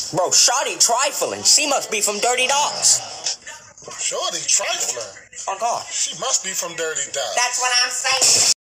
Bro, Shawty trifling. She must be from Dirty Dogs. Shorty trifling? Oh, God. She must be from Dirty Dogs. That's what I'm saying.